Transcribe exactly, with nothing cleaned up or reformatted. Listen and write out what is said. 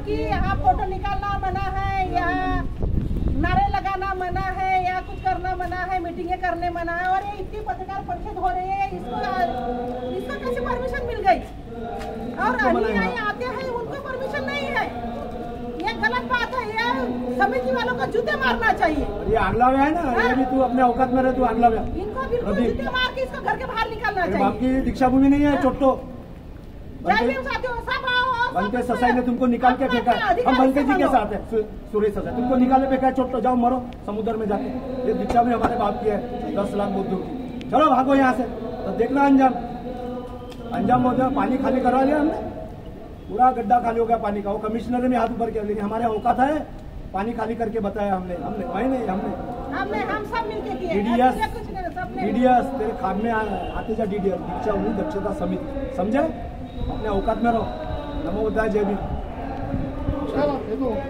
कि यहाँ फोटो निकालना मना है, यहाँ नारे लगाना मना है, यहाँ कुछ करना मना है, मीटिंगें करने मना है। और ये इतनी पत्रकार परिषद हो रही है, इसको इसको कैसे परमिशन मिल गई? और अनुयायी आते हैं उनको परमिशन नहीं है, ये गलत बात है। ये समिति वालों को जूते मारना चाहिए। ये आंगलावे है ना, ये भी तू अपने औकात में रहे, तू आंगलावे। इनको बिल्कुल जूते मार के इसको घर के बाहर निकालना चाहिए। आपकी दीक्षा भूमि नहीं है चोट्टो, बनते ससाई ने तुमको निकाल के फेंका है। हम बनते जी के साथ है, सुरेश ससाई तुमको निकाल के फेंका है। चोट्टो जाओ मरो समुद्र में जाके। ये दीक्षा भी हमारे बाप की है, दस लाख बुद्धू की। चलो भागो यहाँ से। तो देखना अंजाम अंजाम हो गया। पानी खाली करवा लिया हमने, पूरा गड्ढा खाली हो गया पानी का। वो कमिश्नर ने हाथ ऊपर किया, लेकिन हमारे औकात है, पानी खाली करके बताया हमने हमने भाई नहीं हमने हमने हम सब मिलके किए। डीडीएस डीडीएस तेरे खाद में आते जा। डीडीएस दीक्षा हुई दक्षता समिति, समझे? अपने औकात में रहो। नमो बुद्धाय, जय भीम।